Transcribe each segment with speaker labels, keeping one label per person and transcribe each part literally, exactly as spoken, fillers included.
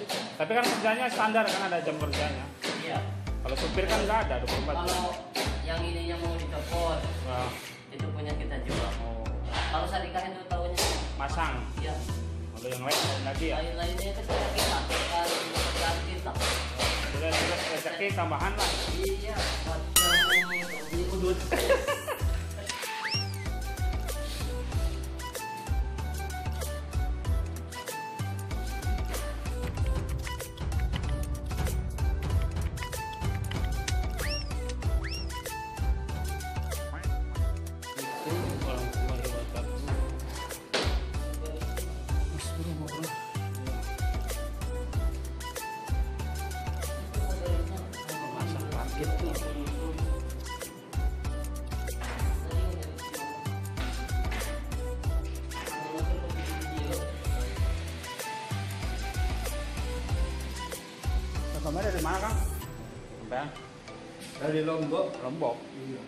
Speaker 1: Tapi kan kerjanya standar kan, ada jam kerjanya.
Speaker 2: Iya.
Speaker 1: Kalau supir kan nggak ada dua puluh empat jam.
Speaker 2: Kalau yang ininya mau dicopot,
Speaker 1: Wah,
Speaker 2: itu punya kita juga.
Speaker 1: oh,
Speaker 2: Kalau Sarika itu tahunya
Speaker 1: masang.
Speaker 2: ya.
Speaker 1: Kalau yang lain lain lagi ya.
Speaker 2: Lain-lainnya itu kita kita kan pekerjaan kita.
Speaker 1: Sudah terus rezeki tambahan lah.
Speaker 2: Iya, buat yang beli udut.
Speaker 1: Kamu dari mana, Kang? Sampai
Speaker 3: Dari Lombok.
Speaker 1: Lombok.
Speaker 3: Iya.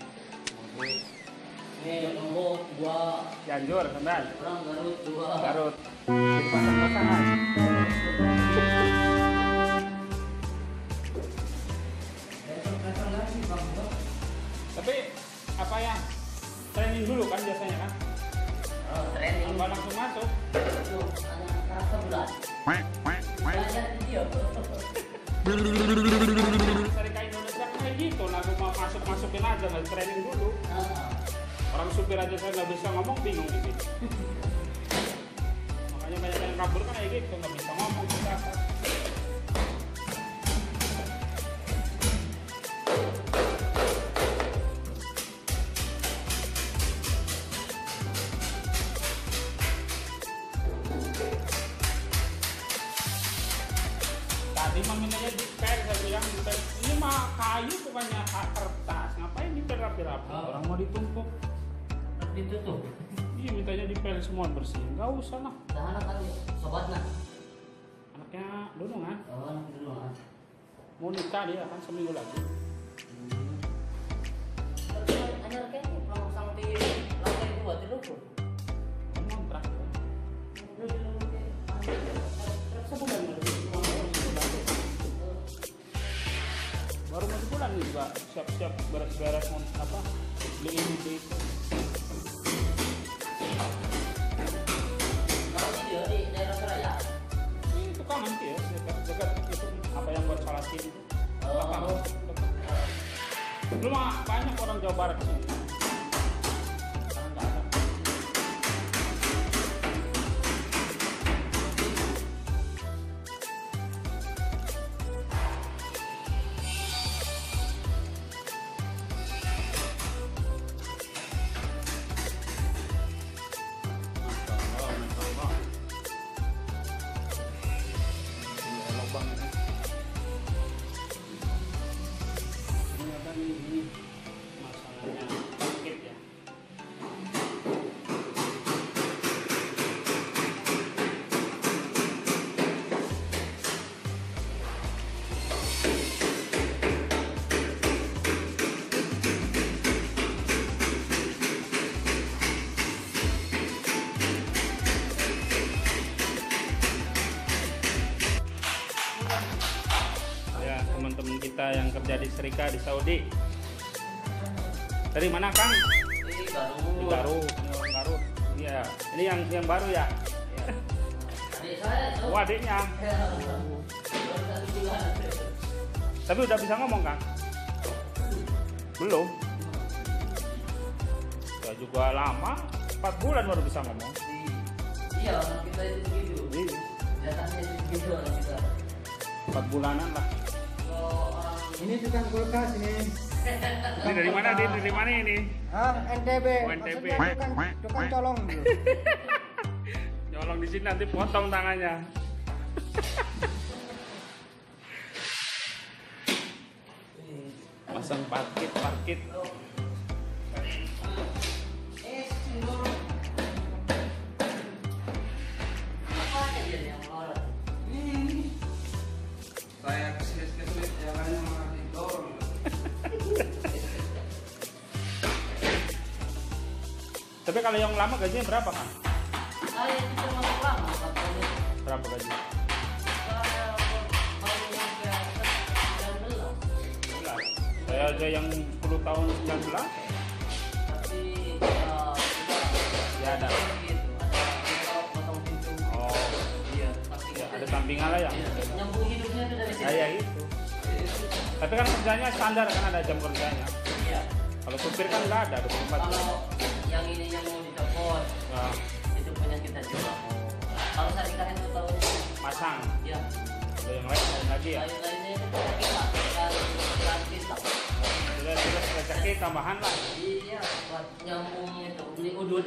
Speaker 2: Ini Lombok dua,
Speaker 1: Cianjur, sampean.
Speaker 2: orang Garut dua.
Speaker 1: Garut. Di pasang-pasangan. Tapi apa ya? Training dulu kan biasanya kan?
Speaker 2: Oh, training.
Speaker 1: Apa langsung masuk?
Speaker 2: Itu hanya karakter bulan. Belajar di dia.
Speaker 1: Sarika Indonesia kan kayak gitu, lagu mau masuk masukin aja, nggak training dulu.
Speaker 2: Ah.
Speaker 1: Orang supir aja saya nggak bisa ngomong, bingung di sini. Makanya banyak yang kabur kan kayak gitu, nggak bisa ngomong kita. Tadi memintanya dipel, saya bilang dipel. Ini mah kayu bukannya kertas, ngapain dipel rapi-rapi?
Speaker 2: Oh.
Speaker 1: Orang mau ditumpuk.
Speaker 2: Ditutup.
Speaker 1: Iya, mintanya dipel semua bersih. Nggak usah lah.
Speaker 2: Dah anak kan sobatnya.
Speaker 1: Anaknya dulu kan,
Speaker 2: Oh, anak dulu ah.
Speaker 1: mau nikah dia kan seminggu lagi.
Speaker 2: Hanya kayaknya kalau sang di lantai dua di luar.
Speaker 1: Kontrak. Sebulan baru mau sebulan nih juga siap-siap beres-beres mau apa beli ini beli itu.
Speaker 2: Kalau dia di daerah Seraya.
Speaker 1: Ini tukang nanti ya dekat-dekat itu apa yang buat salatin itu. Belakang.
Speaker 2: Oh.
Speaker 1: Lu mah banyak orang Jawa Barat sini. Sekarang nggak ada. Ini apa nih, ini masalahnya sakit ya. Ya, teman-teman kita yang kerja di Serika di Saudi. Dari mana, Kang?
Speaker 2: Di Garut.
Speaker 1: Di Garut. Ini orang Garut. Iya. Ini yang yang baru ya.
Speaker 2: Adik saya tuh.
Speaker 1: Oh, adiknya.
Speaker 2: Baru satu bulan.
Speaker 1: Tapi udah bisa ngomong, Kang? Belum. Ya juga lama. empat bulan baru bisa ngomong.
Speaker 2: Iya, orang kita itu begitu.
Speaker 1: Iya.
Speaker 2: Datangnya itu begitu orang kita.
Speaker 1: empat bulanan lah.
Speaker 2: Kalau orang
Speaker 3: Ini tukang kulkas ini.
Speaker 1: Ini dari mana, Din? Dari mana ini?
Speaker 3: Ah, N T B.
Speaker 1: Oh, N T B.
Speaker 3: Maksudnya tukang, tukang colong gitu.
Speaker 1: Nyolong di sini nanti potong tangannya. Pasang parkit, parkit.
Speaker 2: apa aja dia yang orang.
Speaker 3: Saya kesulit-kesulit jalannya malah didorong.
Speaker 1: Tapi kalau yang lama gajinya berapa, Kang?
Speaker 2: Saya itu termasuk lama katanya.
Speaker 1: Berapa gaji?
Speaker 2: Saya
Speaker 1: ada yang sepuluh tahun sembilan belas.
Speaker 2: Tapi uh,
Speaker 1: Ya ada.
Speaker 2: gitu, ada kalau potong pintu.
Speaker 1: Oh,
Speaker 2: Iya, tapi
Speaker 1: ya, ada sampingan lah ya.
Speaker 2: Iya, nyambung hidupnya itu dari sini.
Speaker 1: Ya, ya itu. Tapi kan kerjanya standar kan, ada jam kerjanya.
Speaker 2: Iya.
Speaker 1: Kalau supir kan nggak ada dua puluh empat jam.
Speaker 2: Kalau yang ini yang mau dicopot,
Speaker 1: Nah,
Speaker 2: itu punya kita juga. Kalau saya dikasih itu tahu
Speaker 1: pasang.
Speaker 2: ya.
Speaker 1: Ada yang lain lain lagi ya.
Speaker 2: Lain-lainnya itu punya kita, kan gratis lah.
Speaker 1: Sudah terus rezeki tambahan lah.
Speaker 2: Iya, buat nyambung itu beli udut.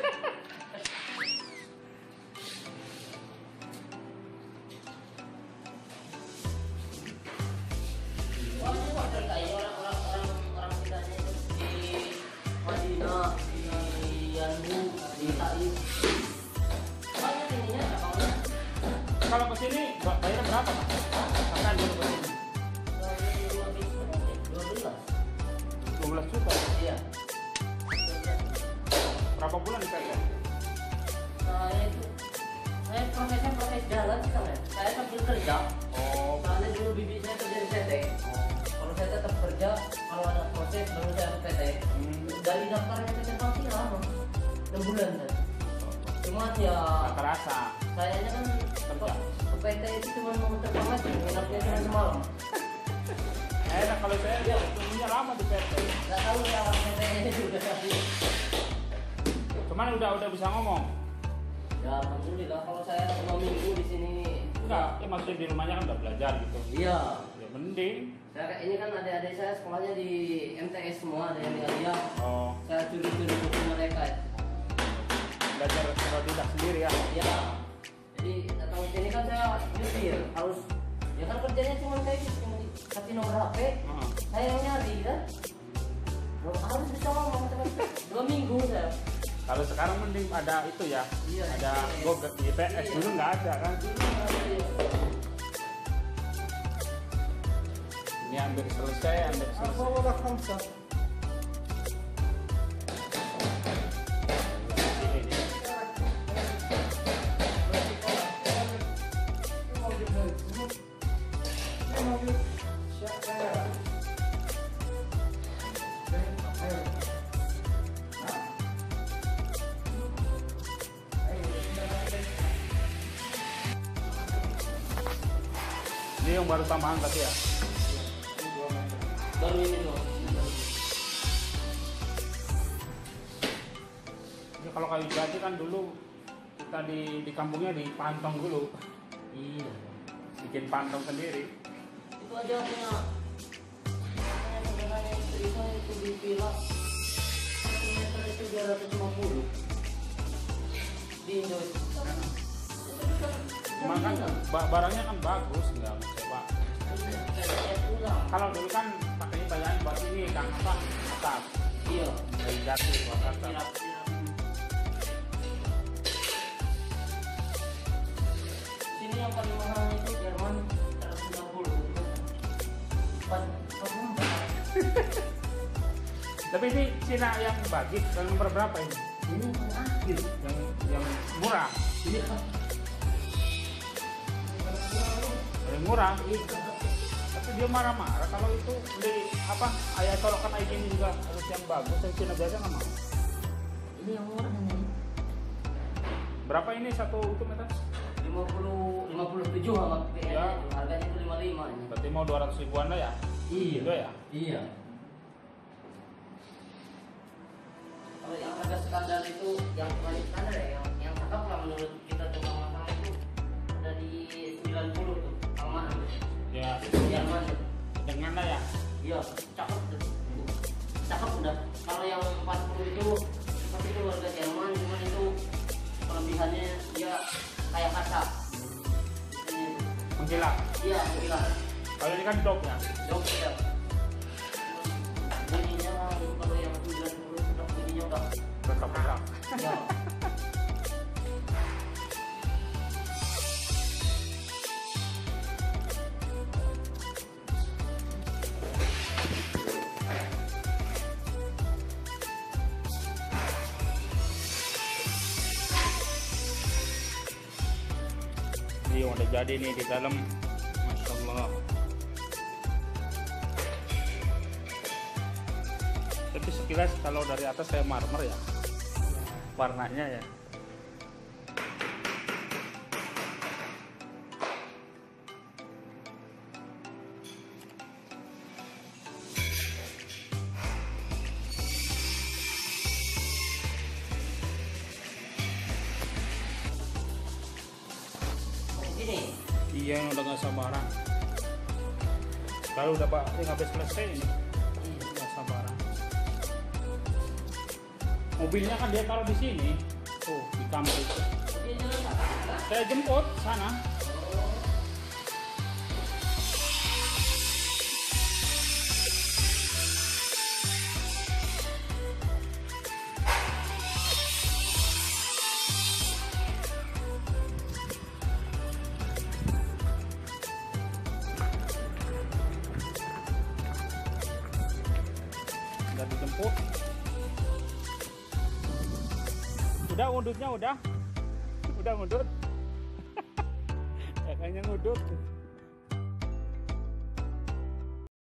Speaker 2: Wah, ini wajar kayak orang-orang orang orang kita itu di Madinah, di Yanbu, di Taif. Banyak ininya akalnya.
Speaker 1: Kalau ke sini bayar berapa, Pak? Makan dulu ke sini.
Speaker 2: dua belas.
Speaker 1: dua belas juta.
Speaker 2: Iya.
Speaker 1: Berapa bulan di P T?
Speaker 2: Saya itu saya prosesnya proses jalan sih Kang, ya. Saya sambil kerja.
Speaker 1: Oh,
Speaker 2: Soalnya dulu bibi saya kerja di P T. Kalau saya tetap kerja, kalau ada proses baru saya ke P T.
Speaker 1: hmm.
Speaker 2: Dari daftarnya P T pasti lama, enam bulan kan. Cuma ya
Speaker 1: Nggak terasa.
Speaker 2: sayanya kan
Speaker 1: Kerja.
Speaker 2: ke P T itu cuma mau terpamat, nginapnya cuma semalam.
Speaker 1: Enak kalau saya dia tunggunya lama di P T.
Speaker 2: Nggak tahu ya P T-nya juga tadi.
Speaker 1: Cuman udah udah bisa ngomong.
Speaker 2: Ya alhamdulillah kalau saya dua minggu di sini.
Speaker 1: Enggak, ya maksudnya di rumahnya kan udah belajar gitu.
Speaker 2: Iya.
Speaker 1: Ya mending.
Speaker 2: Saya ini kan adik-adik saya sekolahnya di M T S semua, ada yang di Alia.
Speaker 1: Oh,
Speaker 2: Saya curi-curi buku mereka.
Speaker 1: belajar otodidak sendiri ya.
Speaker 2: Ya. Jadi datang ke sini kan saya nyupir, harus ya kan kerjanya cuma kayak gitu, cuma kasih nomor H P,
Speaker 1: Heeh.
Speaker 2: saya yang nyari kan. Belum harus bisa ngomong teman. Dua minggu saya.
Speaker 1: Kalau sekarang mending ada itu ya.
Speaker 2: Iya,
Speaker 1: Ada
Speaker 2: iya.
Speaker 1: Google di P S
Speaker 2: Iya.
Speaker 1: dulu nggak ada kan. Ini hampir selesai, hampir
Speaker 3: Apa
Speaker 1: selesai.
Speaker 3: wadah kamsa?
Speaker 1: Ini, ini. Ini yang baru tambahan tadi ya.
Speaker 2: Baru ini loh.
Speaker 1: Ini kalau kayu jati kan dulu kita di di kampungnya di pantong dulu,
Speaker 2: Iya.
Speaker 1: bikin pantong sendiri.
Speaker 2: Itu aja punya punya saudaranya istri saya itu di villa satu meter itu dua ratus lima puluh di Indo itu.
Speaker 1: Cuma kan ba- barangnya kan bagus, nggak kecewa.
Speaker 2: Saya pulang.
Speaker 1: Kalau dulu kan pakainya banyak buat ini kan apa atap,
Speaker 2: Iya.
Speaker 1: kayu jati buat atap.
Speaker 2: Kirap-kirap. Sini yang paling mahal itu Jerman seratus lima puluh. Pas pas mahal.
Speaker 1: Tapi ini Cina yang bagi yang nomor berapa ini?
Speaker 2: Ini yang akhir.
Speaker 1: Yang yang murah,
Speaker 2: Iya.
Speaker 1: paling murah. Tapi dia marah-marah kalau itu beli apa ayah colokan kayak gini juga harus yang bagus. Yang Cina biasa nggak mau.
Speaker 2: Ini yang murah ini.
Speaker 1: Berapa ini satu itu meter?
Speaker 2: lima puluh lima puluh tujuh sama P N
Speaker 1: Ya.
Speaker 2: itu. Harganya itu lima puluh lima ini.
Speaker 1: Berarti mau dua ratus ribuan lah ya?
Speaker 2: Iya.
Speaker 1: Itu ya?
Speaker 2: Iya. Kalau yang harga standar itu yang paling standar ya, yang yang cakep lah menurut kita tukang masak itu ada di sembilan puluh tuh, aman.
Speaker 1: Ya,
Speaker 2: Jerman tuh.
Speaker 1: dengan lah ya.
Speaker 2: Iya, cakep tuh. Cakep udah. Kalau yang empat puluh itu seperti itu harga Jerman, cuman itu kelebihannya dia kayak kaca. Ini,
Speaker 1: Mengkilat.
Speaker 2: Iya, gila.
Speaker 1: Kalau ini kan dop ya.
Speaker 2: Dok ya. Bunyinya kalau yang sembilan puluh dok bunyinya udah.
Speaker 1: Tetap-tetap.
Speaker 2: Ya.
Speaker 1: Ini udah jadi nih di dalam. Masya Allah. Tapi sekilas kalau dari atas kayak marmer ya warnanya ya.
Speaker 2: Gini.
Speaker 1: Iya, yang udah nggak sabaran. Kalau udah pak, nggak habis selesai ini, nggak sabaran. Mobilnya kan dia taruh di sini, tuh di kamar itu. Saya jemput sana. Udah dijemput. Udah ngudutnya udah. Udah ngudut. Ya, kayaknya ngudut.